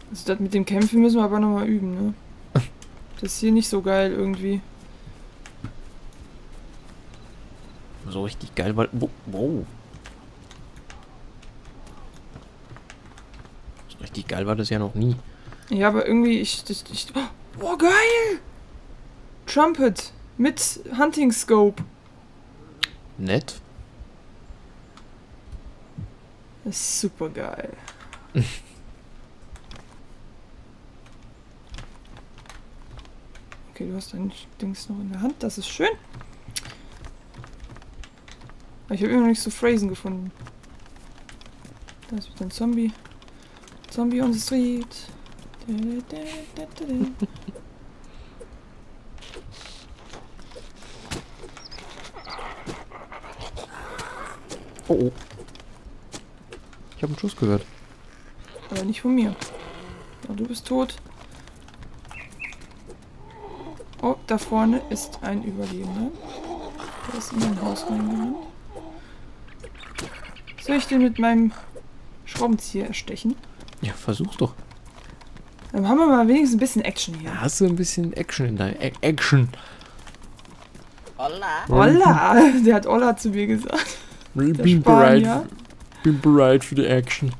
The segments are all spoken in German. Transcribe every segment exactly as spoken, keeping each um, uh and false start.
Also das mit dem Kämpfen müssen wir aber nochmal üben, ne? Das ist hier nicht so geil irgendwie. So richtig geil war... Wow. So richtig geil war das ja noch nie. Ja, aber irgendwie, ich... ich, ich oh, geil! Trumpet mit Hunting Scope. Nett. Das ist super geil. Okay, du hast dein Dings noch in der Hand. Das ist schön. Aber ich habe immer noch nicht so Phrasen gefunden. Da ist wieder ein Zombie. Zombie on the street. Oh, oh. Ich habe einen Schuss gehört. Aber nicht von mir. Oh, du bist tot. Oh, da vorne ist ein Überlebender. Der ist in mein Haus reingerannt. Soll ich den mit meinem Schraubenzieher erstechen? Ja, versuch's doch. Dann haben wir mal wenigstens ein bisschen Action hier. Da hast du ein bisschen Action in deiner A Action. Hola. Olla! Der hat Olla zu mir gesagt. Bin Der bereit, Spanier. bin bereit für die Action.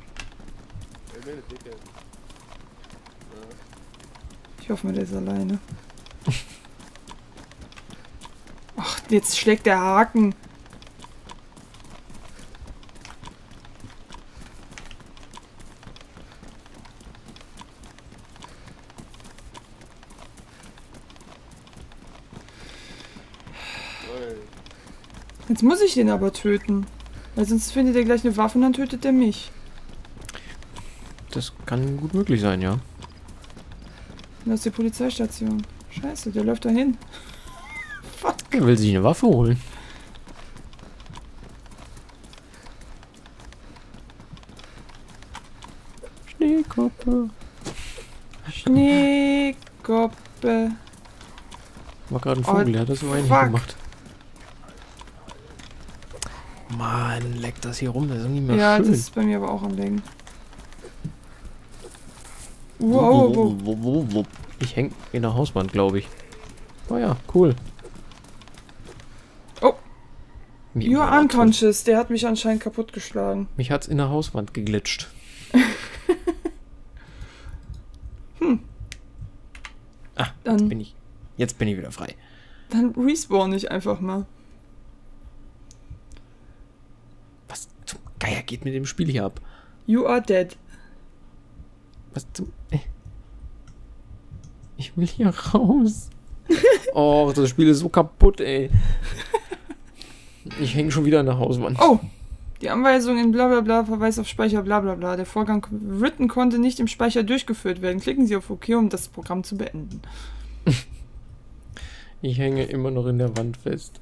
Ich hoffe mal, der ist alleine. Ach, jetzt schlägt der Haken. Jetzt muss ich den aber töten. Weil sonst findet er gleich eine Waffe und dann tötet er mich. Das kann gut möglich sein, ja. Und das ist die Polizeistation. Scheiße, der läuft dahin. Fuck. Er will sich eine Waffe holen. Schneekoppe. Schneekoppe. War gerade ein Oh, Vogel, der hat das so eigentlich fuck. gemacht. Mann, leckt das hier rum, das ist nicht mehr Ja, schön. das ist bei mir aber auch am Lenken. Wow, wow, wow. Ich häng in der Hauswand, glaube ich. Oh ja, cool. Oh. Mir You're war unconscious. Der hat mich anscheinend kaputt geschlagen. Mich hat's in der Hauswand geglitscht. Hm. Ah, Dann- jetzt bin ich. Jetzt bin ich wieder frei. Dann respawn ich einfach mal. Was zum Geier geht mit dem Spiel hier ab? You are dead. Was zum. äh. Ich will hier raus. Oh, das Spiel ist so kaputt, ey. Ich hänge schon wieder in der Hauswand. Oh. Die Anweisung in blablabla verweist auf Speicher blablabla. Der Vorgang written konnte nicht im Speicher durchgeführt werden. Klicken Sie auf OK, um das Programm zu beenden. Ich hänge immer noch in der Wand fest.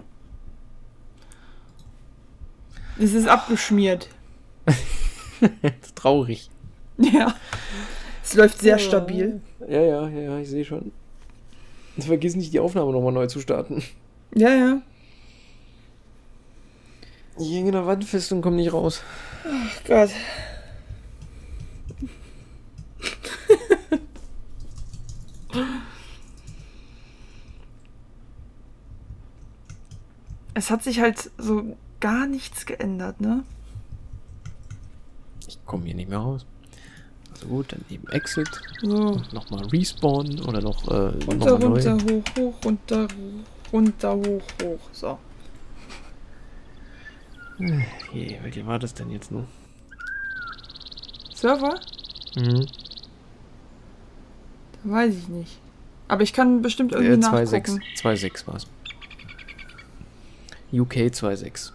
Es ist abgeschmiert. Traurig. Ja. Es läuft sehr stabil. Ja, ja, ja, ja, ich sehe schon. Jetzt vergiss nicht, die Aufnahme nochmal neu zu starten. Ja, ja. Ich hänge in der Wand fest und komme nicht raus. Ach Gott. Es hat sich halt so gar nichts geändert, ne? Ich komme hier nicht mehr raus. Also gut, dann eben Exit. So. Und nochmal Respawn oder noch, äh, Runter, noch mal runter, neu. hoch, hoch, runter, runter, hoch, hoch. So. Je, welche war das denn jetzt nur? Server? Mhm. Da weiß ich nicht. Aber ich kann bestimmt irgendwie Äh, zwei sechs. nachgucken. zwei sechs war es. U K zwei sechs.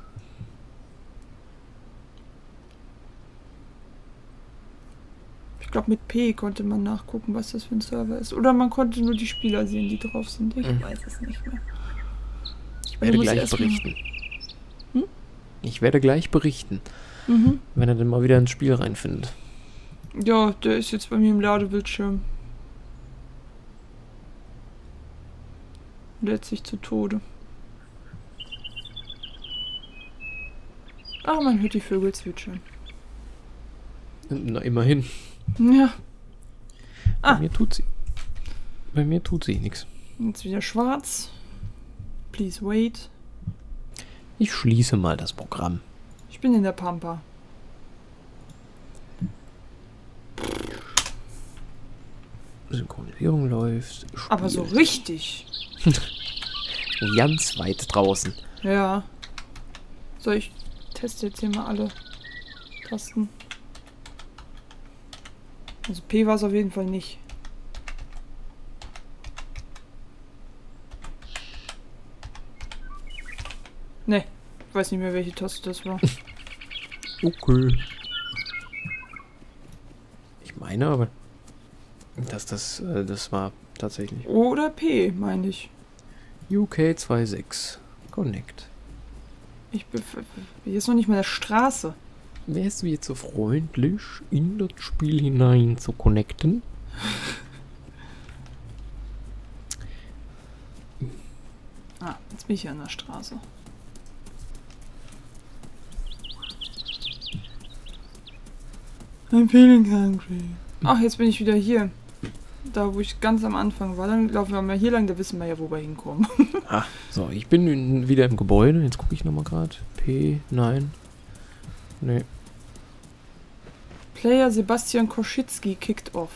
Ich glaube, mit P konnte man nachgucken, was das für ein Server ist. Oder man konnte nur die Spieler sehen, die drauf sind. Ich Mhm. weiß es nicht mehr. Ich werde muss gleich erst mal- berichten. Hm? Ich werde gleich berichten, Mhm. wenn er dann mal wieder ins Spiel reinfindet. Ja, der ist jetzt bei mir im Ladebildschirm. Lädt sich zu Tode. Ach, man hört die Vögel zwitschern. Na, immerhin. Ja. Ah. Bei mir tut sie. Bei mir tut sie nichts. Jetzt wieder schwarz. Please wait. Ich schließe mal das Programm. Ich bin in der Pampa. Synchronisierung läuft. Aber so Spiel. richtig. Ganz weit draußen. Ja. So, ich teste jetzt hier mal alle Tasten. Also P war es auf jeden Fall nicht. Ne, ich weiß nicht mehr, welche Taste das war. Okay. Ich meine aber, dass das, äh, das war tatsächlich. O oder P, meine ich. U K sechsundzwanzig. Connect. Ich bin hier ist noch nicht mal der Straße. Wärst du jetzt so freundlich, in das Spiel hinein zu connecten? Ah, jetzt bin ich hier an der Straße. I'm feeling hungry. Ach, jetzt bin ich wieder hier. Da, wo ich ganz am Anfang war. Dann laufen wir mal hier lang, da wissen wir ja, wo wir hinkommen. Ah, so, ich bin in, wieder im Gebäude. Jetzt gucke ich nochmal gerade. P, nein. Nee. Player Sebastian Koschitzki kicked off.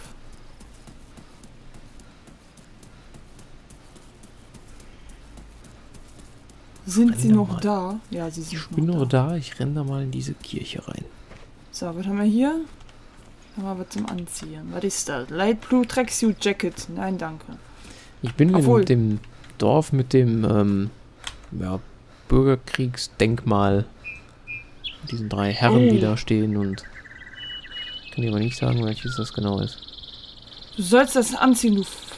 Sind Renn sie da noch mal. da? Ja, sie sind Ich bin noch noch da. da. Ich renne da mal in diese Kirche rein. So, was haben wir hier? Haben wir was zum Anziehen. Was ist das? Light Blue Tracksuit Jacket. Nein, danke. Ich bin Obwohl- in dem Dorf mit dem ähm, ja, Bürgerkriegsdenkmal. Mit diesen drei Herren, Oh. die da stehen und kann ich aber nicht sagen, welches das genau ist. Du sollst das anziehen, du... F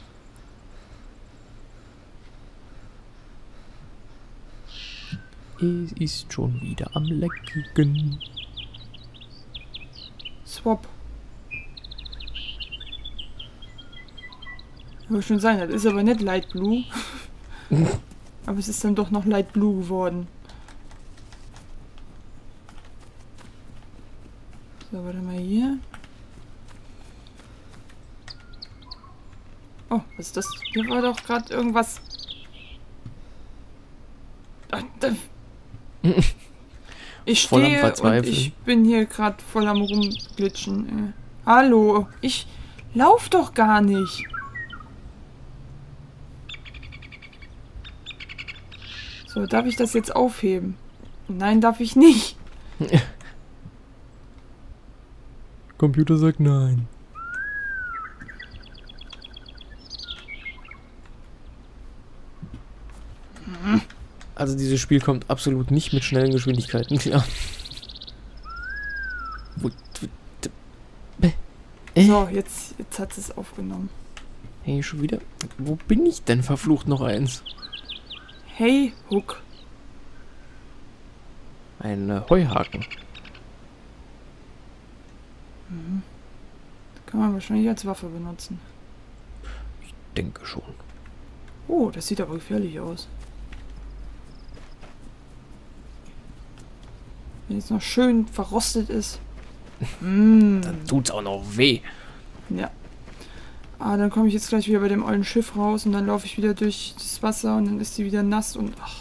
Es ist schon wieder am Leckigen. Swap. Würde schon sein, das ist aber nicht Light Blue. Aber es ist dann doch noch Light Blue geworden. So, warte mal hier. Oh, was ist das? Hier war doch gerade irgendwas. Ach, da. Ich Voll am stehe und Verzweifeln. ich bin hier gerade voll am rumglitschen. Äh. Hallo, ich lauf doch gar nicht. So, darf ich das jetzt aufheben? Nein, darf ich nicht. Computer sagt nein. Also dieses Spiel kommt absolut nicht mit schnellen Geschwindigkeiten klar. Wo- wo- Äh? So, jetzt, jetzt hat es aufgenommen. Hey, schon wieder? Wo bin ich denn verflucht noch eins? Hey, Hook. Ein äh, Heuhaken. Mhm. Kann man wahrscheinlich als Waffe benutzen. Denke schon. Oh, das sieht aber gefährlich aus. Wenn es noch schön verrostet ist. Mm. Dann tut's auch noch weh. Ja. Ah, dann komme ich jetzt gleich wieder bei dem ollen Schiff raus und dann laufe ich wieder durch das Wasser und dann ist die wieder nass und... Ach.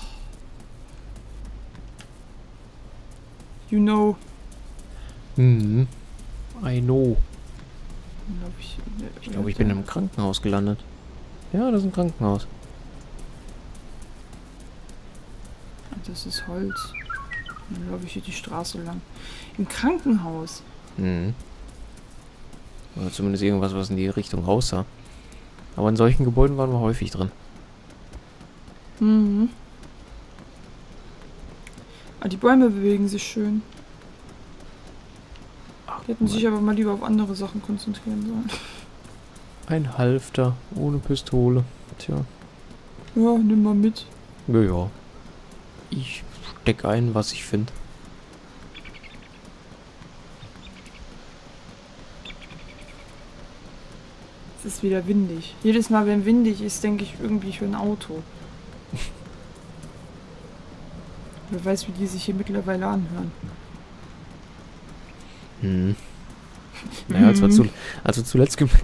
You know. Hm. I know. Dann lauf ich Ich glaube, ich bin im Krankenhaus gelandet. Ja, das ist ein Krankenhaus. Das ist Holz. Dann laufe ich hier die Straße lang. Im Krankenhaus. Hm. Oder zumindest irgendwas, was in die Richtung aussah. Aber in solchen Gebäuden waren wir häufig drin. Mhm. Ah, die Bäume bewegen sich schön. Ach, Die hätten sich aber mal lieber auf andere Sachen konzentrieren sollen. ein Halfter ohne Pistole. Tja. Ja, nimm mal mit. Ja, ja. Ich steck ein, was ich finde. Es ist wieder windig. Jedes Mal, wenn windig ist, denke ich irgendwie für ein Auto. Wer weiß, wie die sich hier mittlerweile anhören. Hm. Naja, als wir, zu, als wir zuletzt ge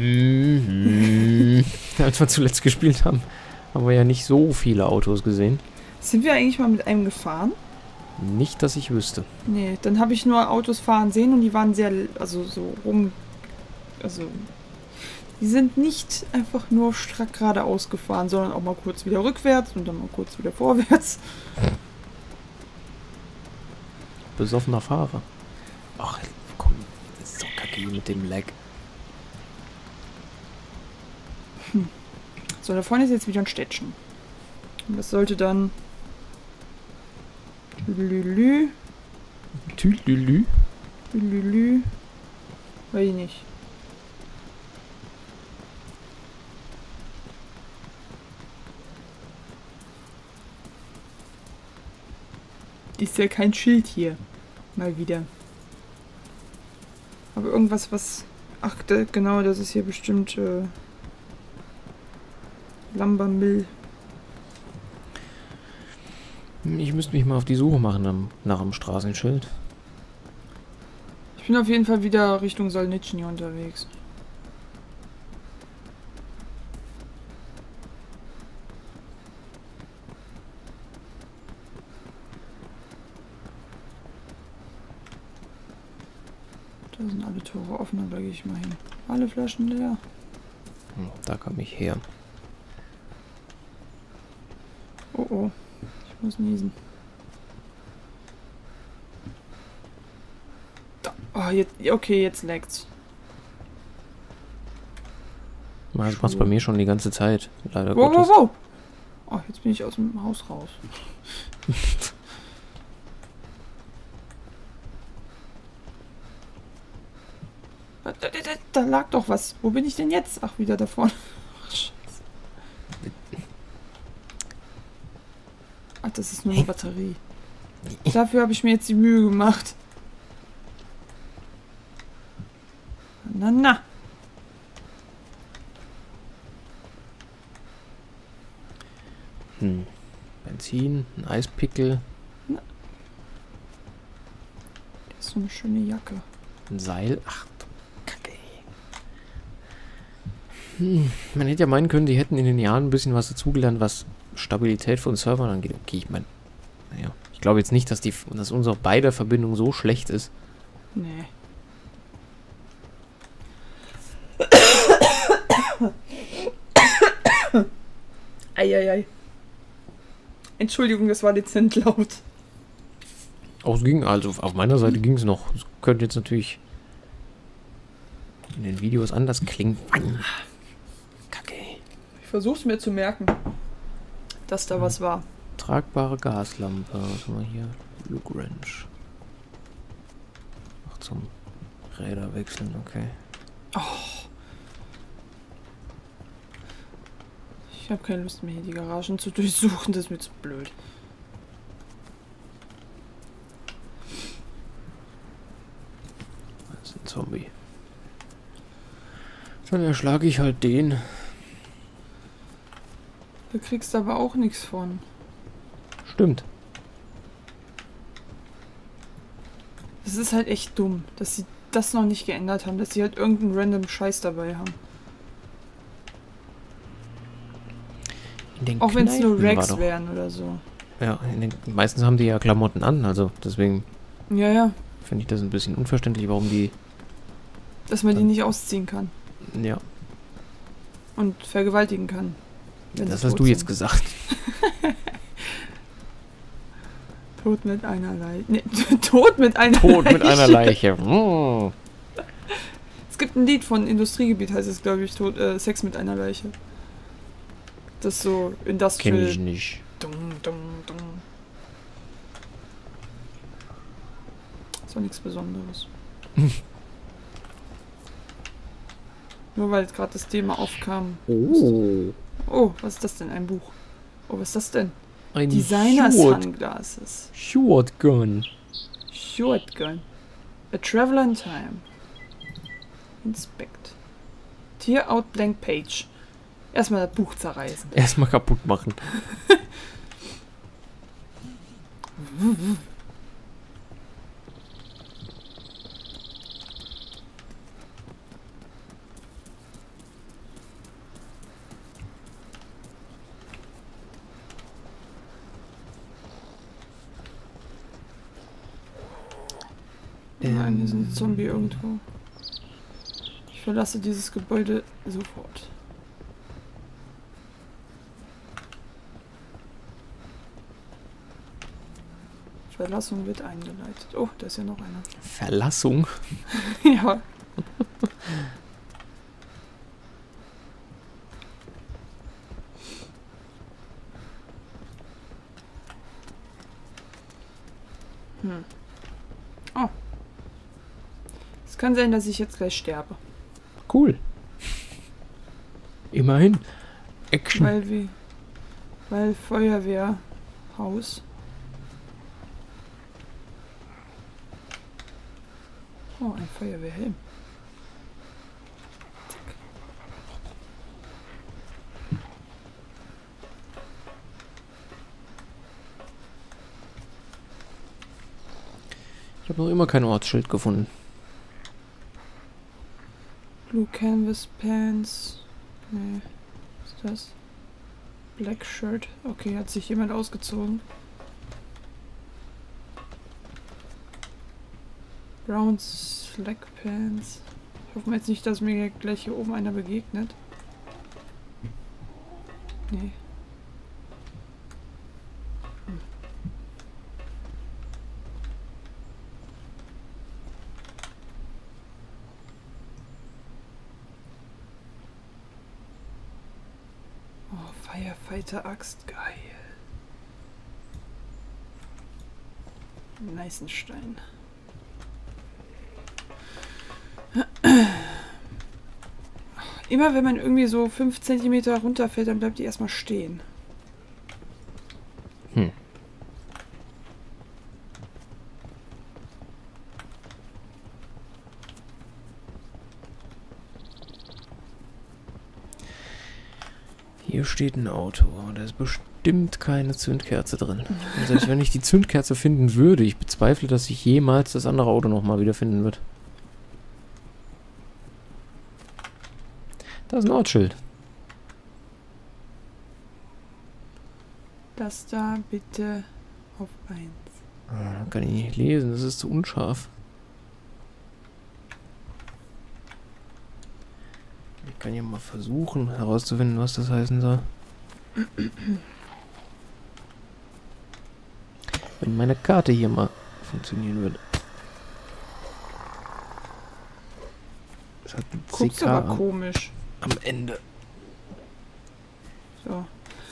als wir zuletzt gespielt haben, haben wir ja nicht so viele Autos gesehen. Sind wir eigentlich mal mit einem gefahren? Nicht, dass ich wüsste. Nee, dann habe ich nur Autos fahren sehen und die waren sehr, also so rum, also die sind nicht einfach nur strack geradeaus gefahren, sondern auch mal kurz wieder rückwärts und dann mal kurz wieder vorwärts. Besoffener Fahrer. Ach, komm, das ist doch kacke hier mit dem Lag. Hm. So, da vorne ist jetzt wieder ein Städtchen. Und das sollte dann Lülü. Tülülü. Lülü. Weiß ich nicht. Ist ja kein Schild hier. Mal wieder. Aber irgendwas, was... Ach, da, genau, das ist hier bestimmt... Äh, Lambermill. Ich müsste mich mal auf die Suche machen am, nach einem Straßenschild. Ich bin auf jeden Fall wieder Richtung Solnitschny unterwegs. Da sind alle Tore offen, da gehe ich mal hin. Alle Flaschen leer. Hm, da kam ich her. Oh oh. Ich muss niesen. Da. Oh, jetzt, okay, jetzt lagt's. Das macht's bei mir schon die ganze Zeit. Leider wow, Gottes. wow, wow. Oh, jetzt bin ich aus dem Haus raus. da, da, da, da lag doch was. Wo bin ich denn jetzt? Ach, wieder da vorne. Ach, Scheiße. Ach, das ist nur eine Batterie. Dafür habe ich mir jetzt die Mühe gemacht. Na, na. Hm. Benzin, ein Eispickel. Na. Das ist so eine schöne Jacke. Ein Seil. Ach, du Kacke. Hm. Man hätte ja meinen können, die hätten in den Jahren ein bisschen was dazugelernt, was Stabilität von Servern angeht. Okay, ich meine, naja, ich glaube jetzt nicht, dass, die, dass unsere beide Verbindung so schlecht ist. Nee. Eieiei. Entschuldigung, das war dezent laut. Auch es ging, also auf meiner Seite ging es noch. Es könnte jetzt natürlich in den Videos anders klingen. Kacke. Ich versuch's mir zu merken, dass da was war. Tragbare Gaslampe. Was haben wir hier? Luke Wrench. Ach, zum Räder wechseln, okay. Oh. Ich habe keine Lust mehr, hier die Garagen zu durchsuchen. Das ist mir zu blöd. Das ist ein Zombie. Dann erschlage ich halt den. Da kriegst du aber auch nichts von. Stimmt. Das ist halt echt dumm, dass sie das noch nicht geändert haben, dass sie halt irgendeinen random Scheiß dabei haben. In den Auch wenn es nur Kneipen war Rags doch- wären oder so. Ja, in den, meistens haben die ja Klamotten an, also deswegen Ja, ja, finde ich das ein bisschen unverständlich, warum die. dass man die nicht ausziehen kann Ja, und vergewaltigen kann. wenn das sie hast tot du jetzt sind. gesagt. Tod mit einer Leiche. Nee, Tod mit einer Tod Leiche. mit einer Leiche. Mm. Es gibt ein Lied von Industriegebiet, heißt es, glaube ich, Tod, äh, Sex mit einer Leiche. Das ist so Industrial. Kenn ich nicht. Dum, dum, dum. Ist auch nichts Besonderes. Nur weil jetzt gerade das Thema aufkam. Oh. Oh, was ist das denn? Ein Buch. Oh, was ist das denn? Ein Designer Short, Sunglasses. Shotgun. Shotgun. A Traveler in Time. Inspect. Tear out blank page. Erstmal das Buch zerreißen. Erstmal kaputt machen. Nein, hier ist ein Ähm. Zombie irgendwo. Ich verlasse dieses Gebäude sofort. Verlassung wird eingeleitet. Oh, da ist ja noch einer. Verlassung? Ja. Hm. Oh. Es kann sein, dass ich jetzt gleich sterbe. Cool. Immerhin. Action. Weil wie. Weil Feuerwehrhaus. Oh, ein Feuerwehrhelm. Zack. Ich habe noch immer kein Ortsschild gefunden. Blue Canvas Pants. Nee. Was ist das? Black Shirt. Okay, hat sich jemand ausgezogen. Brown Slack Pants. Ich hoffe mal jetzt nicht, dass mir gleich hier oben einer begegnet. Nee. Hm. Oh, Firefighter Axt. Geil. Neißenstein. Immer wenn man irgendwie so fünf Zentimeter runterfällt, dann bleibt die erstmal stehen. Hm. Hier steht ein Auto, aber da ist bestimmt keine Zündkerze drin. Und selbst wenn ich die Zündkerze finden würde, ich bezweifle, dass sich jemals das andere Auto nochmal wiederfinden wird. Da ist ein Ortsschild. Das da bitte auf eins. Ah, kann ich nicht lesen, das ist zu unscharf. Ich kann ja mal versuchen herauszufinden, was das heißen soll. Wenn meine Karte hier mal funktionieren würde. Das hat ein Guckst C K aber am, komisch. am Ende. So.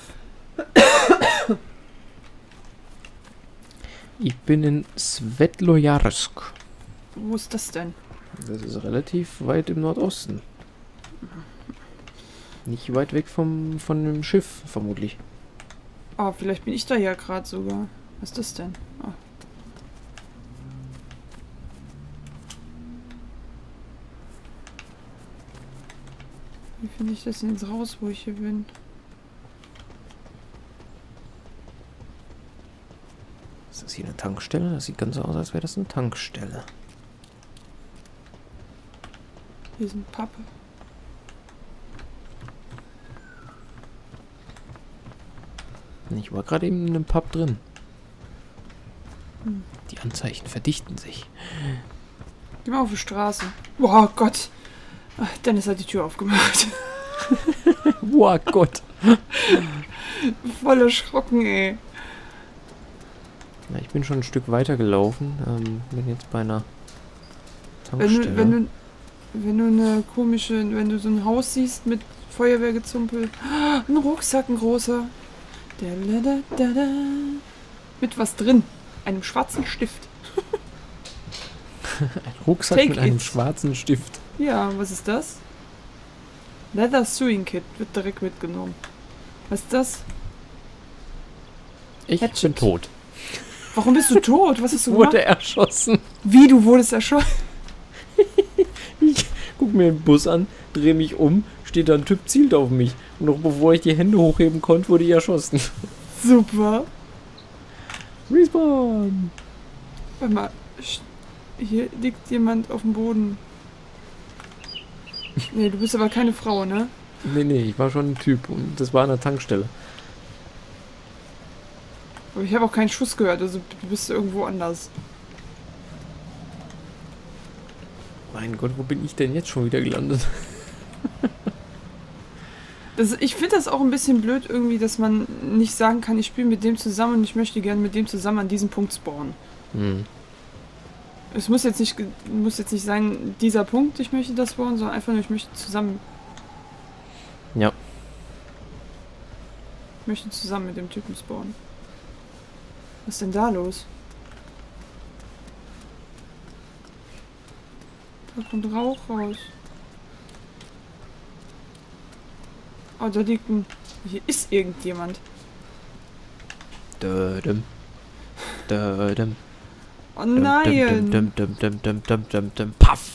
Ich bin in Svetlojarsk. Wo ist das denn? Das ist relativ weit im Nordosten. Nicht weit weg vom, von dem Schiff, vermutlich. Oh, vielleicht bin ich da ja gerade sogar. Was ist das denn? Oh. Wie finde ich das denn jetzt raus, wo ich hier bin? Ist das hier eine Tankstelle? Das sieht ganz so aus, als wäre das eine Tankstelle. Hier ist ein Pappe. Ich war gerade eben in einem Pub drin. Hm. Die Anzeichen verdichten sich. Geh mal auf die Straße. Oh Gott. Ach, Dennis hat die Tür aufgemacht. Boah Gott. Voll erschrocken, ey. Na, ich bin schon ein Stück weiter gelaufen. Ähm, bin jetzt bei einer Wenn Tankstelle. du, wenn du, wenn du eine komische, wenn du so ein Haus siehst mit Feuerwehrgezumpel. Ein Rucksack, ein großer. Der da, da, da, da. Mit was drin? Einem schwarzen Stift. Ein Rucksack Take mit einem it. schwarzen Stift. Ja, was ist das? Leather Sewing Kit wird direkt mitgenommen. Was ist das? Ich Hatchet. bin tot. Warum bist du tot? Was hast du gemacht? Wurde erschossen. Wie, du wurdest erschossen? Ich guck mir den Bus an, drehe mich um, steht da ein Typ, zielt auf mich. Und noch bevor ich die Hände hochheben konnte, wurde ich erschossen. Super. Respawn. Warte mal. Hier liegt jemand auf dem Boden. Nee, du bist aber keine Frau, ne? Nee, nee, ich war schon ein Typ und das war an der Tankstelle. Aber ich habe auch keinen Schuss gehört, also du bist irgendwo anders. Mein Gott, wo bin ich denn jetzt schon wieder gelandet? Das, ich finde das auch ein bisschen blöd irgendwie, dass man nicht sagen kann, ich spiele mit dem zusammen und ich möchte gerne mit dem zusammen an diesem Punkt spawnen. Hm. Es muss jetzt nicht muss jetzt nicht sein, dieser Punkt, ich möchte das spawnen, sondern einfach nur, ich möchte zusammen. Ja. Ich möchte zusammen mit dem Typen spawnen. Was ist denn da los? Da kommt Rauch raus. Oh, da liegt ein... Hier ist irgendjemand. Dödem. Dödem. Oh nein! Dum, dum, dum, dum, dum, dum, dum. Paff!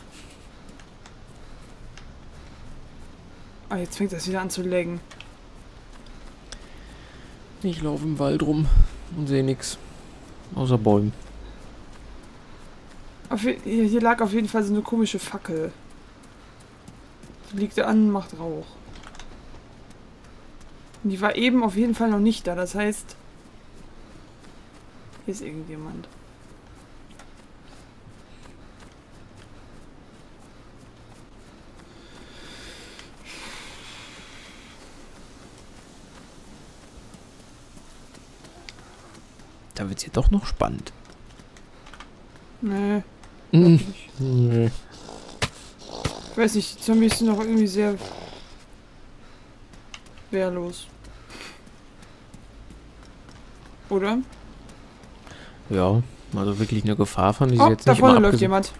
Oh, jetzt fängt das wieder an zu laggen. Ich laufe im Wald rum und sehe nichts. Außer Bäumen. Auf, hier, hier lag auf jeden Fall so eine komische Fackel. Die liegt da an und macht Rauch. Und die war eben auf jeden Fall noch nicht da. Das heißt, hier ist irgendjemand. Da wird es ja doch noch spannend. Nee. Mhm. Nicht. Nee. Ich weiß nicht, die Zombies sind doch irgendwie sehr wehrlos. Oder? Ja, also wirklich eine Gefahr fand ich Oh, jetzt da nicht. vorne immer läuft abgesehen- jemand.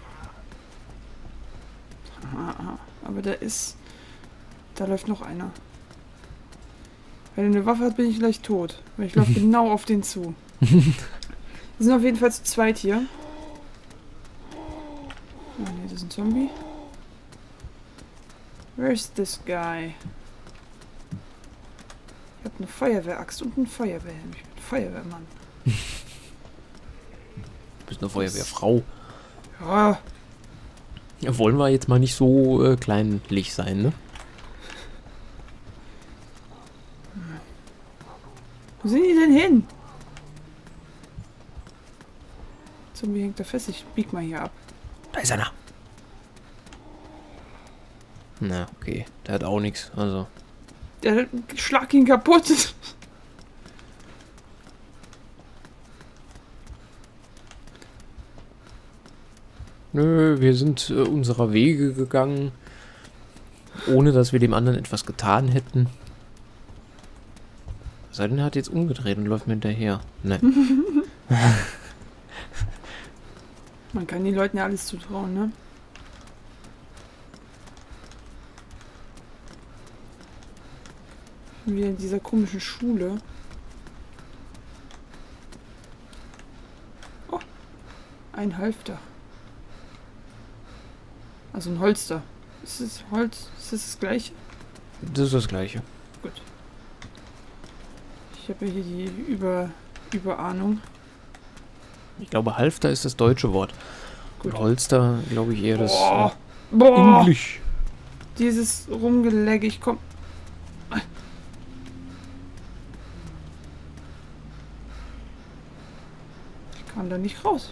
Aha, aha. Aber da ist... Da läuft noch einer. Wenn er eine Waffe hat, bin ich gleich tot. Weil ich laufe genau auf den zu. Wir sind auf jeden Fall zu zweit hier. Oh ne, das ist ein Zombie. Where's this guy? Ich habe eine Feuerwehraxt und einen Feuerwehrhelm. Ich bin Feuerwehrmann. Du bist eine Feuerwehrfrau. Ja, Ja, wollen wir jetzt mal nicht so äh, kleinlich sein, ne? wo sind die denn hin? Zombie hängt da fest. Ich bieg mal hier ab. Da ist einer. Na, okay. Der hat auch nichts. Also. Der schlag ihn kaputt. Nö, wir sind äh, unserer Wege gegangen. Ohne dass wir dem anderen etwas getan hätten. Sei denn, er hat jetzt umgedreht und läuft mir hinterher. Nein. Man kann den Leuten ja alles zutrauen, ne? Wieder in dieser komischen Schule. Oh, ein Halfter. Also ein Holster. Ist es Holz? Ist das das gleiche? Das ist das Gleiche. Gut. Ich habe ja hier die Über Überahnung. Ich glaube, Halfter ist das deutsche Wort. Gut. Und Holster, glaube ich, eher das Boah. äh, Boah! Englisch. Dieses Rumgelegge, ich komm. Ich kam da nicht raus.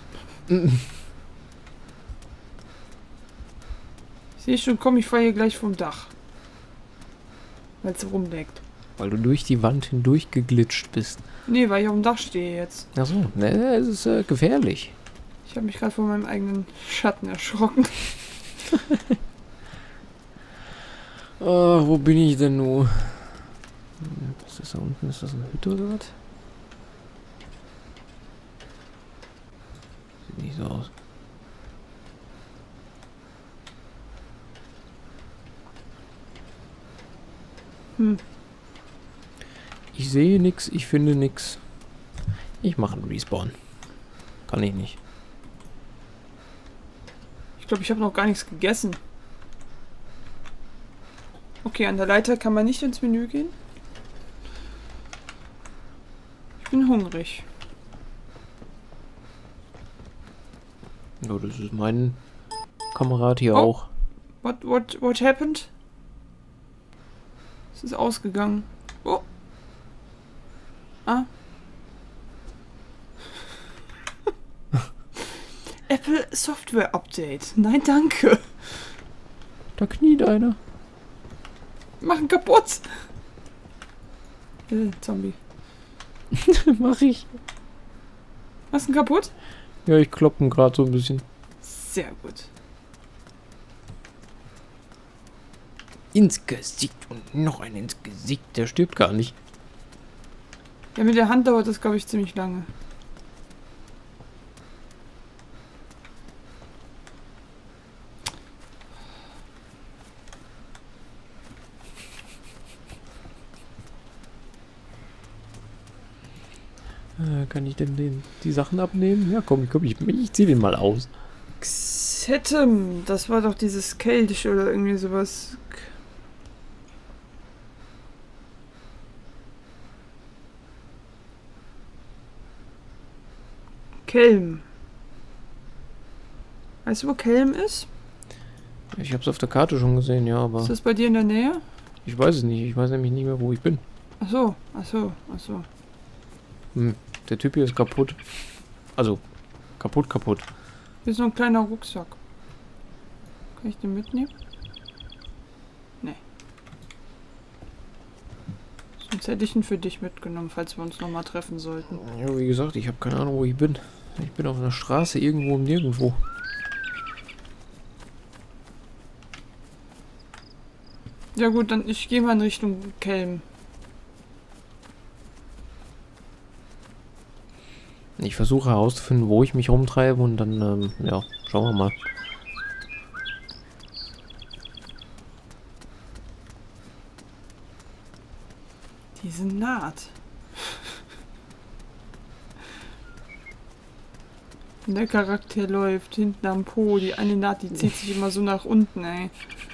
Ich sehe schon, komm, ich falle hier gleich vom Dach. Weil es rumleckt. Weil du durch die Wand hindurch geglitscht bist. Nee, weil ich auf dem Dach stehe jetzt. Achso, ne, es ist äh, gefährlich. Ich habe mich gerade vor meinem eigenen Schatten erschrocken. Oh, wo bin ich denn nur? Was ist das da unten? Ist das eine Hütte oder was? Sieht nicht so aus. Hm. Ich sehe nix, ich finde nix. Ich mache einen Respawn. Kann ich nicht. Ich glaube, ich habe noch gar nichts gegessen. Okay, an der Leiter kann man nicht ins Menü gehen. Ich bin hungrig. Ja, das ist mein Kamerad hier Oh. auch. What, what, what happened? Es ist ausgegangen. Oh. Ah. Apple Software Update. Nein, danke. Da kniet einer. Machen kaputt. Äh, Zombie. Mach ich. Machst du ihn kaputt? Ja, ich kloppen gerade so ein bisschen. Sehr gut. Ins Gesicht und noch ein ins Gesicht. Der stirbt gar nicht. Ja, mit der Hand dauert das, glaube ich, ziemlich lange. Äh, kann ich denn den, die Sachen abnehmen? Ja, komm, komm ich, ich zieh den mal aus. Xetem, das war doch dieses Kelch oder irgendwie sowas. Kelm. Weißt du, wo Kelm ist? Ich hab's auf der Karte schon gesehen, ja, aber... Ist das bei dir in der Nähe? Ich weiß es nicht. Ich weiß nämlich nicht mehr, wo ich bin. Ach so, ach so, ach so. Hm, der Typ hier ist kaputt. Also, kaputt, kaputt. Hier ist so ein kleiner Rucksack. Kann ich den mitnehmen? Nee. Sonst hätte ich ihn für dich mitgenommen, falls wir uns nochmal treffen sollten. Ja, wie gesagt, ich habe keine Ahnung, wo ich bin. Ich bin auf einer Straße irgendwo und nirgendwo. Ja gut, dann ich gehe mal in Richtung Kelm. Ich versuche herauszufinden, wo ich mich rumtreibe und dann, ähm, ja, schauen wir mal. Diese Naht. Wenn der Charakter läuft, hinten am Po, die eine Naht, die zieht sich immer so nach unten, ey.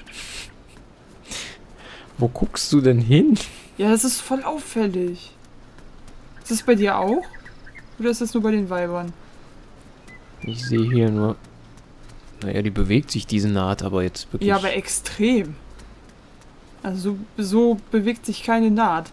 Wo guckst du denn hin? Ja, das ist voll auffällig. Ist das bei dir auch? Oder ist das nur bei den Weibern? Ich sehe hier nur... Naja, die bewegt sich, diese Naht, aber jetzt wirklich... Ja, aber extrem. Also so, so bewegt sich keine Naht.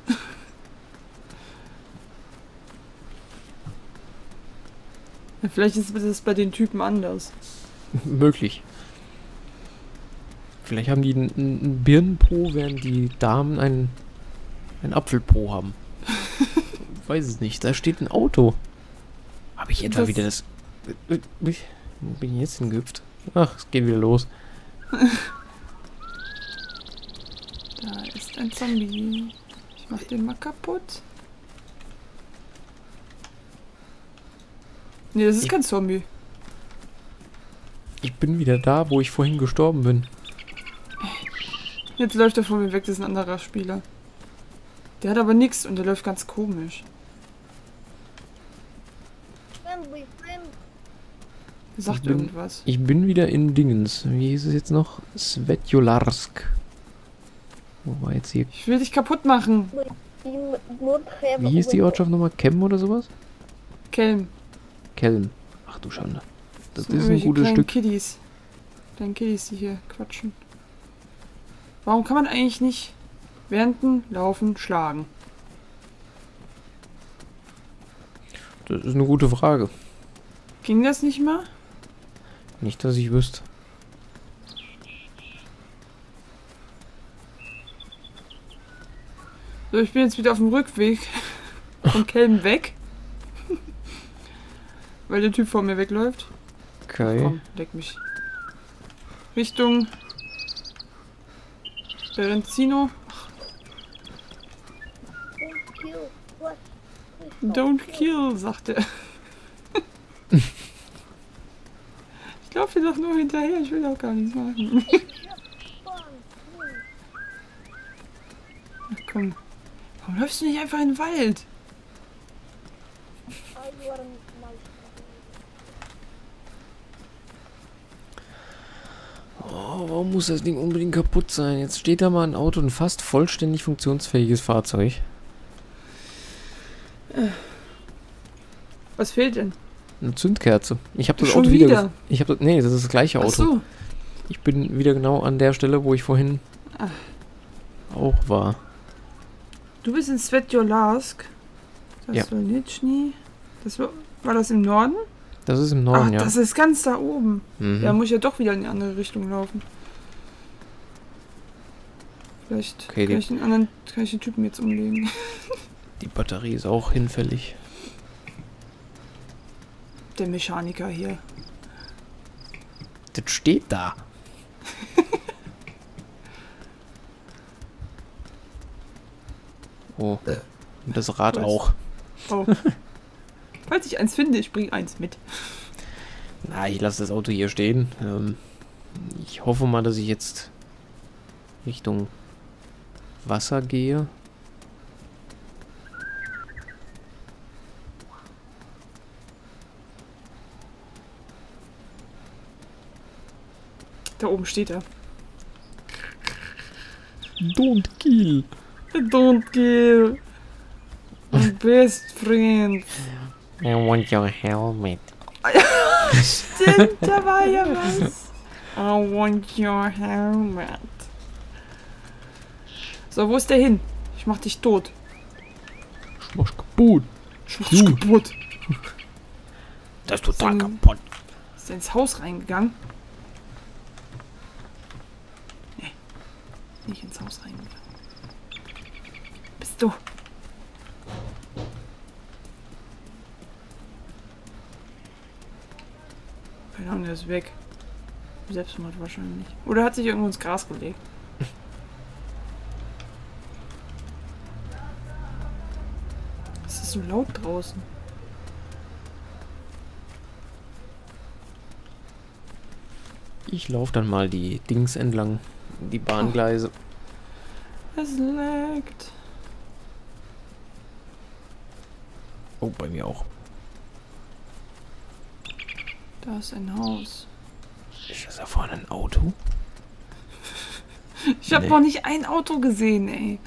Ja, vielleicht ist das bei den Typen anders. Möglich. Vielleicht haben die einen, einen Birnenpo, während die Damen einen, einen Apfelpo haben. Weiß es nicht. Da steht ein Auto. Habe ich etwa Das- wieder das... Wo bin ich jetzt hingehüpft? Ach, es geht wieder los. Da ist ein Zombie. Ich mach den mal kaputt. Nee, das ist Ich- kein Zombie. Ich bin wieder da, wo ich vorhin gestorben bin. Jetzt läuft er von mir weg, das ist ein anderer Spieler. Der hat aber nichts und der läuft ganz komisch. Der sagt Ich bin- irgendwas. Ich bin wieder in Dingens. Wie hieß es jetzt noch? Svetjolarsk. Wo war jetzt hier? Ich will dich kaputt machen. Wie hieß die Ortschaft nochmal? Kem oder sowas? Kelm. Kelm. Ach du Schande. Das sind ist ein irgendwelche gutes kleinen Stück. Kiddies. Kleinen Kiddies, die hier quatschen. Warum kann man eigentlich nicht während dem Laufen schlagen? Das ist eine gute Frage. Ging das nicht mal? Nicht, dass ich wüsste. So, ich bin jetzt wieder auf dem Rückweg von Kelm weg. Weil der Typ vor mir wegläuft. Okay. Komm, leck mich. Richtung Berenzino. Don't kill, sagt er. Ich laufe dir doch nur hinterher, ich will auch gar nichts machen. Ach komm. Warum läufst du nicht einfach in den Wald? Oh, warum muss das Ding unbedingt kaputt sein? Jetzt steht da mal ein Auto, ein fast vollständig funktionsfähiges Fahrzeug. Was fehlt denn? Eine Zündkerze. Ich habe das Schon Auto wieder... wieder? gef- Ich habe das... Nee, das ist das gleiche Ach Auto. so. Ich bin wieder genau an der Stelle, wo ich vorhin Ach. auch war. Du bist in Svetjolarsk. Ja. Das war Nitschny. Das war, war das im Norden? Das ist im Norden, Ach, ja. das ist ganz da oben. Mhm. Da muss ich ja doch wieder in die andere Richtung laufen. Vielleicht Okay, kann, die- ich den anderen, kann ich den Typen jetzt umlegen. Die Batterie ist auch hinfällig. Der Mechaniker hier. Das steht da. Oh. Und das Rad Was? auch. Oh. Falls ich eins finde, ich bringe eins mit. Na, ich lasse das Auto hier stehen. Ähm, ich hoffe mal, dass ich jetzt Richtung Wasser gehe. Da oben steht er. Don't kill. Don't kill. My best friend. I want your helmet. Stimmt, da war ja was. I want your helmet. So, wo ist der hin? Ich mach dich tot. Ich mach's kaputt. Ich mach dich Du. kaputt. Das ist total So. kaputt. Ist er ins Haus reingegangen? Nee. Nicht ins Haus reingegangen. Bist du? Keine Ahnung, der ist weg. Selbstmord wahrscheinlich. Oder hat sich irgendwo ins Gras gelegt. Es ist so laut draußen. Ich laufe dann mal die Dings entlang. Die Bahngleise. Es leckt. Oh, bei mir auch. Da ist ein Haus. Ist das da vorne ein Auto? Ich habe Nee. noch nicht ein Auto gesehen, ey.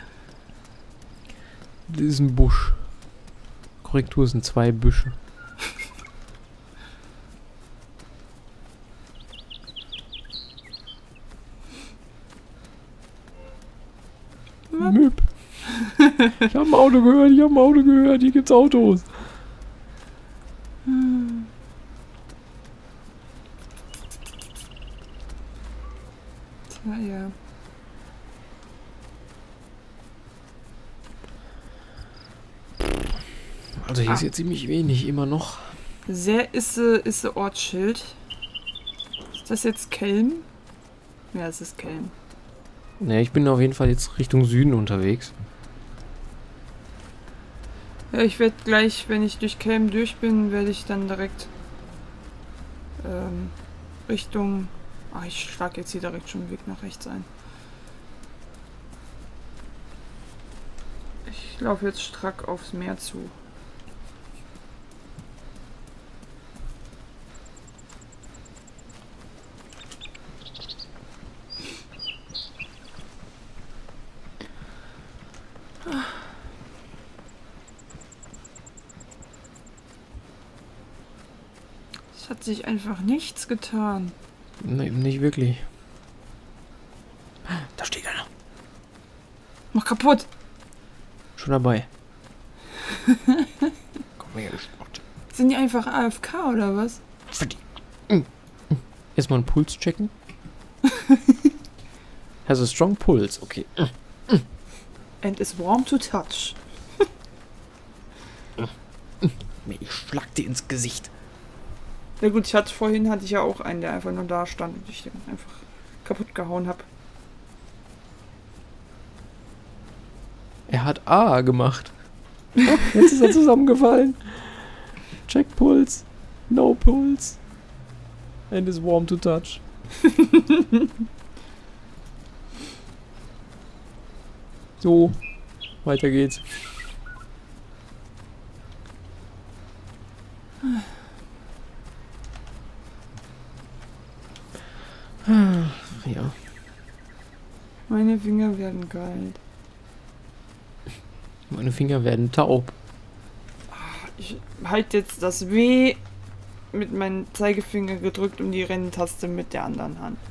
Das ist ein Busch. Korrektur sind zwei Büsche. Möp. Ich habe ein Auto gehört, ich habe ein Auto gehört, hier gibt's Autos. Hm. Tja, ja. Also hier Ah. ist jetzt ziemlich wenig, immer noch. Sehr isse, isse Ortsschild. Ist das jetzt Kelm? Ja, es ist Kelm. Ne, ich bin auf jeden Fall jetzt Richtung Süden unterwegs. Ja, ich werde gleich, wenn ich durch Kelm durch bin, werde ich dann direkt ähm, Richtung... Ach, ich schlage jetzt hier direkt schon den Weg nach rechts ein. Ich laufe jetzt strack aufs Meer zu. Es hat sich einfach nichts getan. Ne, nicht wirklich. Da steht einer. Mach kaputt! Schon dabei. Komm her, Sport. Sind die einfach A F K oder was? Erstmal einen Puls checken. Has a strong pulse, okay. And is warm to touch. Ich schlag dir ins Gesicht. Na gut, ich hatte vorhin hatte ich ja auch einen, der einfach nur da stand und ich den einfach kaputt gehauen habe. Er hat A gemacht. Oh, jetzt ist er zusammengefallen. Check Puls. No Puls. And is warm to touch. So. Weiter geht's. Ja. Meine Finger werden kalt. Meine Finger werden taub. Ich halte jetzt das W mit meinem Zeigefinger gedrückt und die Renntaste mit der anderen Hand.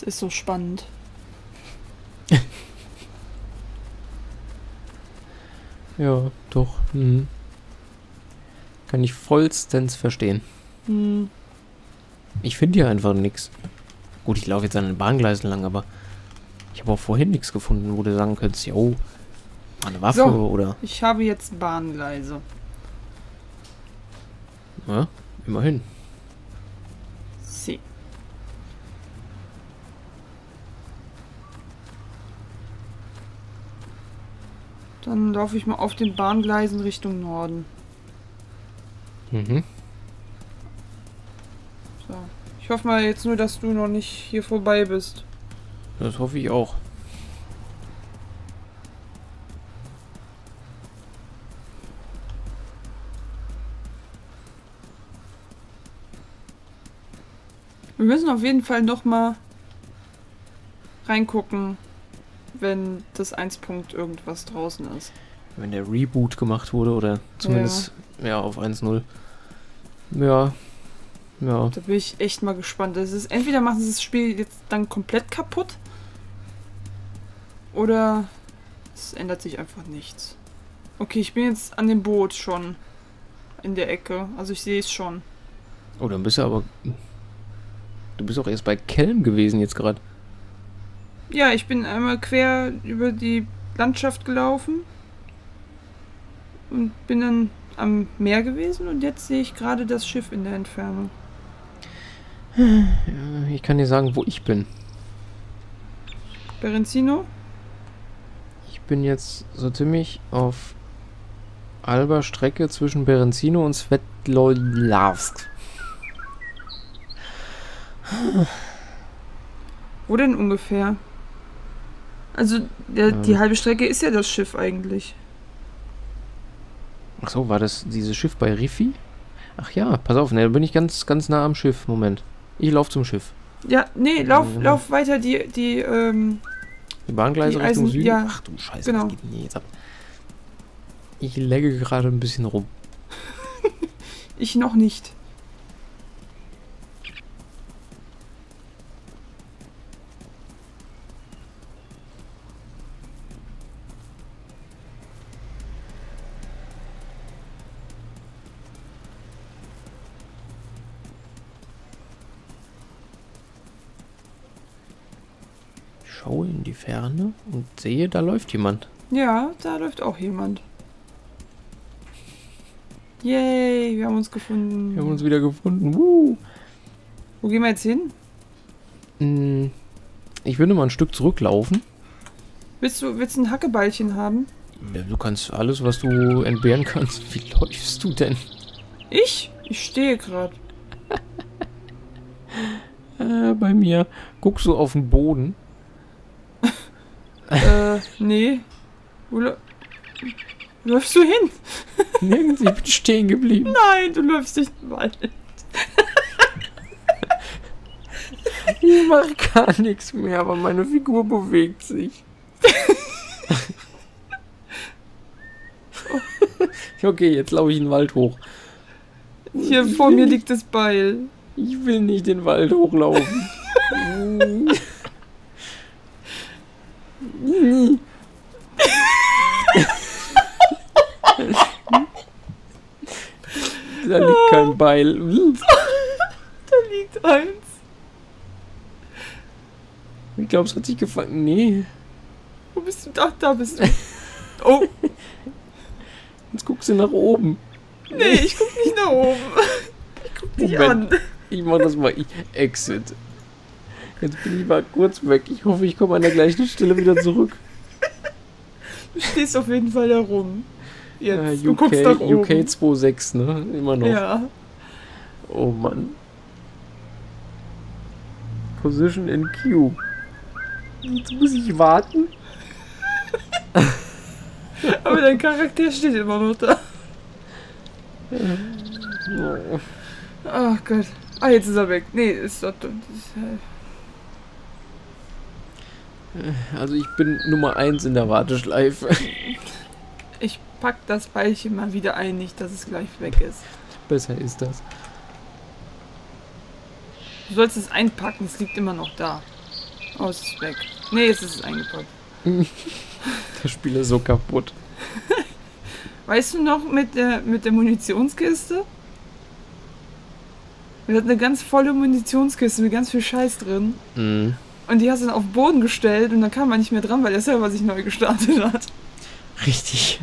Es ist so spannend. Ja, doch. Hm. Kann ich vollstens verstehen. Hm. Ich finde hier einfach nichts. Gut, ich laufe jetzt an den Bahngleisen lang, aber ich habe auch vorhin nichts gefunden, wo du sagen könntest, jo, eine Waffe So, oder... Ich habe jetzt Bahngleise. Ja, immerhin. Sie. Dann laufe ich mal auf den Bahngleisen Richtung Norden. Mhm. So. Ich hoffe mal jetzt nur, dass du noch nicht hier vorbei bist. Das hoffe ich auch. Wir müssen auf jeden Fall noch mal reingucken, wenn das eins Punkt irgendwas draußen ist. Wenn der Reboot gemacht wurde oder zumindest ja, ja auf eins null. Ja. Ja. Da bin ich echt mal gespannt. Das ist, entweder machen sie das Spiel jetzt dann komplett kaputt oder es ändert sich einfach nichts. Okay, ich bin jetzt an dem Boot schon in der Ecke. Also ich sehe es schon. Oh, dann bist du aber... Du bist auch erst bei Kelm gewesen jetzt gerade. Ja, ich bin einmal quer über die Landschaft gelaufen und bin dann am Meer gewesen und jetzt sehe ich gerade das Schiff in der Entfernung. Ja, ich kann dir sagen, wo ich bin. Berenzino? Ich bin jetzt so ziemlich auf halber Strecke zwischen Berenzino und Svetlolavsk. Wo denn ungefähr? Also, der, Ja. die halbe Strecke ist ja das Schiff eigentlich. Ach so, war das dieses Schiff bei Riffi? Ach ja, pass auf, ne, da bin ich ganz, ganz nah am Schiff. Moment. Ich laufe zum Schiff. Ja, nee, lauf, Ja. lauf weiter die, die, ähm, Die Bahngleise Die Richtung Eisen- Süden? ja, Ach du Scheiße, genau. was geht denn hier jetzt ab? Ich legge gerade ein bisschen rum. ich noch nicht. Ich schaue in die Ferne und sehe, da läuft jemand. Ja, da läuft auch jemand. Yay, wir haben uns gefunden. Wir haben uns wieder gefunden. Woo. Wo gehen wir jetzt hin? Hm, Ich würde mal ein Stück zurücklaufen. Willst du, willst du ein Hackebeilchen haben? Ja, du kannst alles, was du entbehren kannst. Wie läufst du denn? Ich? Ich stehe gerade. Äh, bei mir. Guckst du auf den Boden? äh, nee. Wo lä- läufst du hin? Nirgends, ich bin stehen geblieben. Nein, du läufst nicht im Wald. Ich mache gar nichts mehr, aber meine Figur bewegt sich. Okay, jetzt laufe ich den Wald hoch. Hier Ich vor will mir nicht- liegt das Beil. Ich will nicht den Wald hochlaufen. Da liegt kein Beil. Da liegt eins. Ich glaube, es hat sich gefangen. Nee. Wo bist du? Ach, da bist du. Oh, Jetzt guckst du nach oben. nee, ich guck nicht nach oben. Ich guck dich Moment. an. Ich mach das mal. Ich exit. Jetzt bin ich mal kurz weg. Ich hoffe, ich komme an der gleichen Stelle wieder zurück. Du stehst auf jeden Fall da rum. Jetzt, Äh, du U K, guckst nach oben. U K zwei sechs, ne? Immer noch. Ja. Oh Mann. Position in Q. Jetzt muss ich warten. Aber dein Charakter steht immer noch da. Oh. Ach Gott. Ah, jetzt ist er weg. Nee, ist doch... Das ist, äh, Also ich bin Nummer eins in der Warteschleife. ich pack das Beilchen mal wieder ein, nicht, dass es gleich weg ist. Besser ist das. Du sollst es einpacken, es liegt immer noch da. Oh, es ist weg. Nee, jetzt ist es eingepackt. Das Spiel ist so kaputt. Weißt du noch mit der, mit der Munitionskiste? Wir hatten eine ganz volle Munitionskiste mit ganz viel Scheiß drin. Mhm. Und die hast du dann auf den Boden gestellt und dann kam man nicht mehr dran, weil der Server sich neu gestartet hat. Richtig.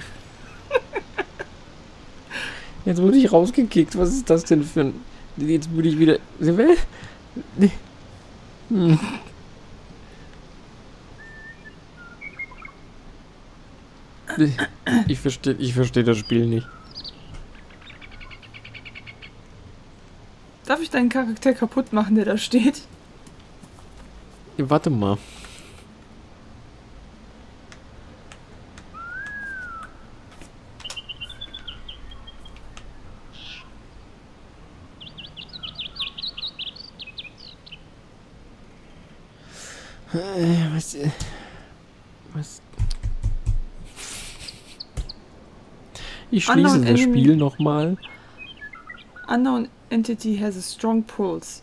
Jetzt wurde ich rausgekickt. Was ist das denn für ein... Jetzt wurde ich wieder... Nee. Hm. Ich verstehe ich versteh das Spiel nicht. Darf ich deinen Charakter kaputt machen, der da steht? Ja, warte mal. Äh, was... äh, Was... Ich schließe Unknown das enemy. Spiel nochmal. Unknown entity has a strong pulse.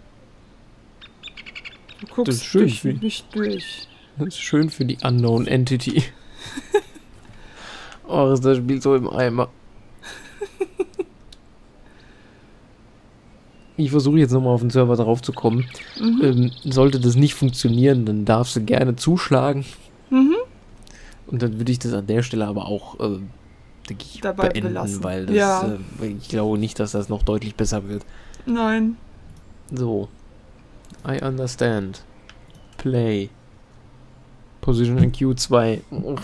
Du guckst Das ist schön durch für- mich durch. Das ist schön für die Unknown Entity. Oh, ist das Spiel so im Eimer. Ich versuche jetzt nochmal auf den Server drauf zu kommen. Mhm. Ähm, sollte das nicht funktionieren, dann darfst du gerne zuschlagen. Mhm. Und dann würde ich das an der Stelle aber auch äh, denke ich, Dabei beenden, belassen. weil das, Ja. äh, weil ich glaube nicht, dass das noch deutlich besser wird. Nein. So. I understand. Play. Position in Q zwei.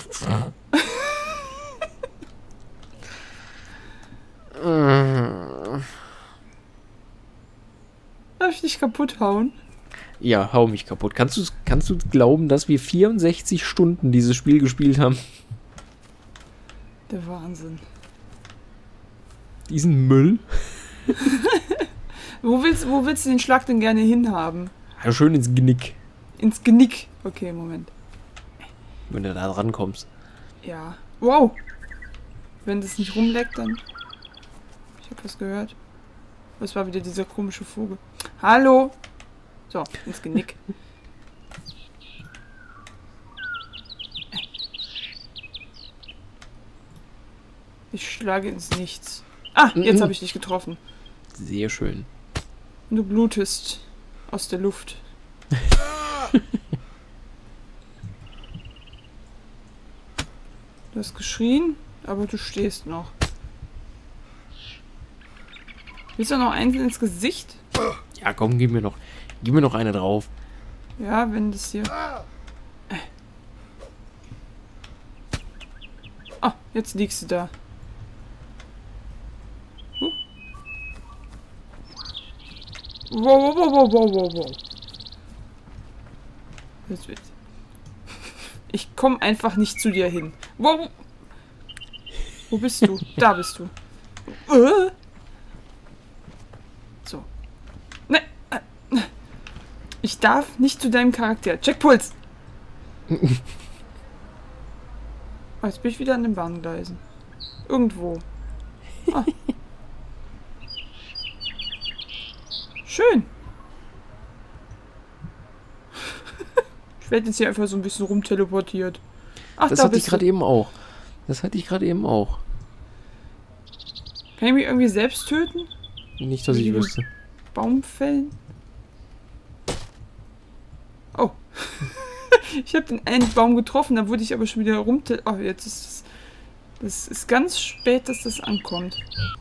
Darf ich dich kaputt hauen? Ja, hau mich kaputt. Kannst du kannst du glauben, dass wir vierundsechzig Stunden dieses Spiel gespielt haben? Der Wahnsinn. Diesen Müll? Wo willst, wo willst du den Schlag denn gerne hinhaben? Ja, schön ins Genick, Ins Genick. Okay, Moment. wenn du da dran kommst. Ja. Wow. Wenn das nicht rumleckt, dann... Ich habe was gehört. Das war wieder dieser komische Vogel. Hallo. So, ins Genick. Ich schlage ins Nichts. Ah, jetzt habe ich dich getroffen. Sehr schön. Und du blutest aus der Luft. Du hast geschrien, aber du stehst noch. Willst du noch eins ins Gesicht? Ja, komm, gib mir noch, gib mir noch eine drauf. Ja, wenn das hier... Ah, jetzt liegst du da. Huh. Wow, wow, wow, wow, wow, wow. Jetzt wird's. Ich komme einfach nicht zu dir hin. Wow. Wo bist du? Da bist du. Äh. So. Ne. äh. Ich darf nicht zu deinem Charakter. Checkpuls. Oh, jetzt bin ich wieder an den Bahngleisen. Irgendwo. Ah. Schön. Ich werde jetzt hier einfach so ein bisschen rumteleportiert. Ach, Das da hatte ich bist gerade du. eben auch. Das hatte ich gerade eben auch. Kann ich mich irgendwie selbst töten? Nicht, dass ich Wie- wüsste. Baum fällen? Oh. Ich habe den einen Baum getroffen, da wurde ich aber schon wieder rumte... Oh, jetzt ist es... Das ist ganz spät, dass das ankommt.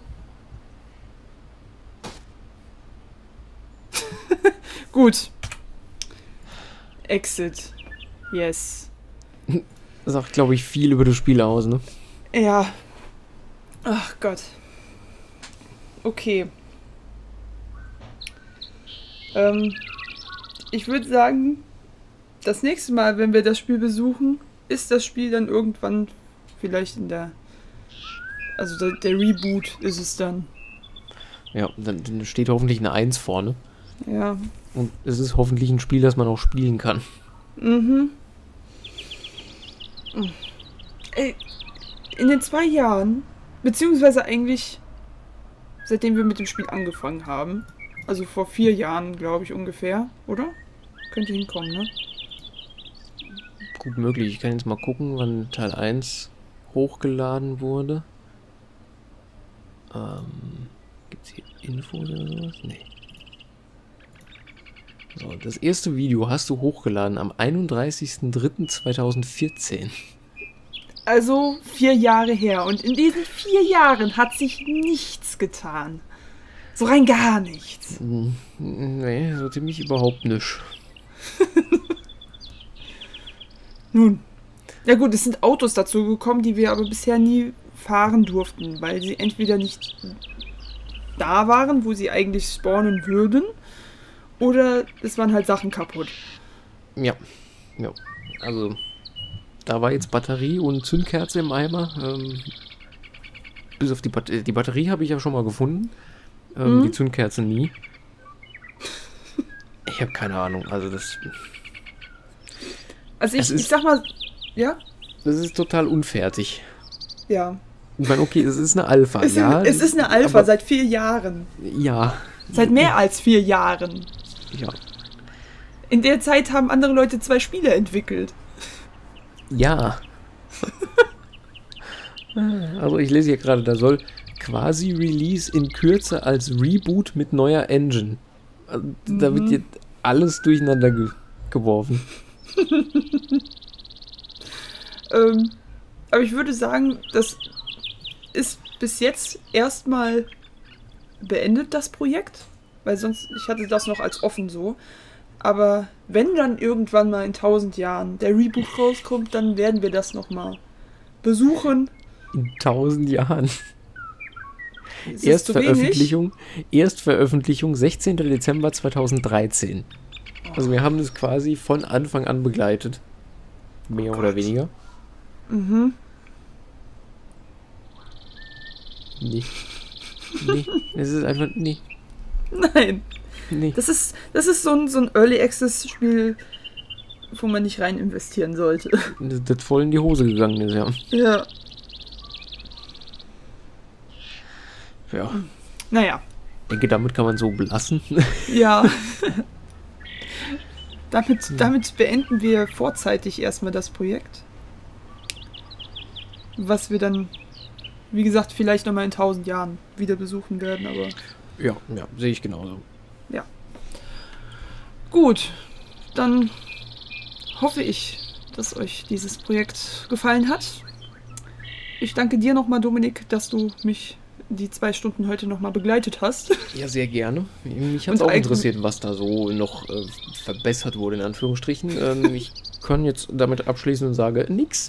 Gut. Exit. Yes. Das sagt, glaube ich, viel über das Spiel aus, ne? Ja. Ach Gott. Okay. Ähm, ich würde sagen, das nächste Mal, wenn wir das Spiel besuchen, ist das Spiel dann irgendwann vielleicht in der... Also der, der Reboot ist es dann. Ja, dann, dann steht hoffentlich eine eins vorne. Ja. Und es ist hoffentlich ein Spiel, das man auch spielen kann. Mhm. Ey, in den zwei Jahren, beziehungsweise eigentlich seitdem wir mit dem Spiel angefangen haben, also vor vier Jahren, glaube ich, ungefähr, oder? Könnte hinkommen, ne? Gut möglich. Ich kann jetzt mal gucken, wann Teil eins hochgeladen wurde. Ähm, gibt's hier Infos oder sowas? Nee. So, das erste Video hast du hochgeladen am einunddreißigsten dritten zweitausendvierzehn. Also vier Jahre her. Und in diesen vier Jahren hat sich nichts getan. So rein gar nichts. Nee, so ziemlich überhaupt nichts. Nun. Ja gut, es sind Autos dazu gekommen, die wir aber bisher nie fahren durften, weil sie entweder nicht da waren, wo sie eigentlich spawnen würden, oder es waren halt Sachen kaputt. Ja, ja. Also, da war jetzt Batterie und Zündkerze im Eimer. Ähm, bis auf die, Bat die Batterie habe ich ja schon mal gefunden. Ähm, mhm. Die Zündkerze nie. Ich habe keine Ahnung. Also das... Also ich, ich sag mal... Ja? Das ist total unfertig. Ja. Ich meine, okay, es ist eine Alpha, es ja. Ist, es ist eine Alpha aber, seit vier Jahren. Ja. Seit mehr als vier Jahren. Ja. In der Zeit haben andere Leute zwei Spiele entwickelt. Ja. Also ich lese hier gerade, da soll quasi Release in Kürze als Reboot mit neuer Engine. Also, mhm. Da wird jetzt alles durcheinander ge geworfen. ähm, aber ich würde sagen, das ist bis jetzt erstmal beendet, das Projekt. Weil sonst, ich hatte das noch als offen so. Aber wenn dann irgendwann mal in tausend Jahren der Reboot rauskommt, dann werden wir das nochmal besuchen. In tausend Jahren. Erstveröffentlichung, Erstveröffentlichung sechzehnten Dezember zweitausenddreizehn. Oh. Also wir haben das quasi von Anfang an begleitet. Mehr oh oder weniger. Mhm. Nee. Nee. Es ist einfach... Nee. Nein. Nee. Das ist, das ist so ein, so ein Early Access Spiel, wo man nicht rein investieren sollte. Das, das voll in die Hose gegangen ist, ja. Ja. Ja. Naja. Ich denke, damit kann man so belassen. Ja. damit, damit beenden wir vorzeitig erstmal das Projekt. Was wir dann, wie gesagt, vielleicht nochmal in tausend Jahren wieder besuchen werden, aber... Ja, ja, sehe ich genauso. Ja. Gut, dann hoffe ich, dass euch dieses Projekt gefallen hat. Ich danke dir nochmal, Dominik, dass du mich die zwei Stunden heute nochmal begleitet hast. Ja, sehr gerne. Mich hat es auch interessiert, was da so noch äh, verbessert wurde, in Anführungsstrichen. Ähm, ich kann jetzt damit abschließen und sage, nix.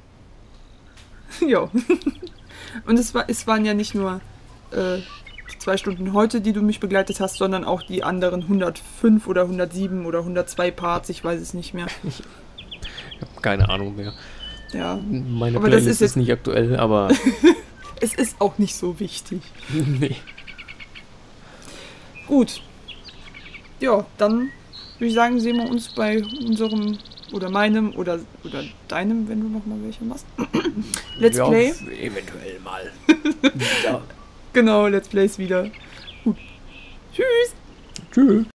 Ja. Und es, war, es waren ja nicht nur äh, zwei Stunden heute, die du mich begleitet hast, sondern auch die anderen hundertfünf oder hundertsieben oder hundertzwei Parts, ich weiß es nicht mehr. Ich habe keine Ahnung mehr. Ja. Meine aber Playlist das ist, jetzt ist nicht aktuell, aber... Es ist auch nicht so wichtig. Nee. Gut. Ja, dann würde ich sagen, sehen wir uns bei unserem oder meinem oder, oder deinem, wenn du noch mal welche machst. Let's ja, Play. Eventuell mal. Ja. Genau, Let's Plays wieder. Gut. Tschüss. Tschüss.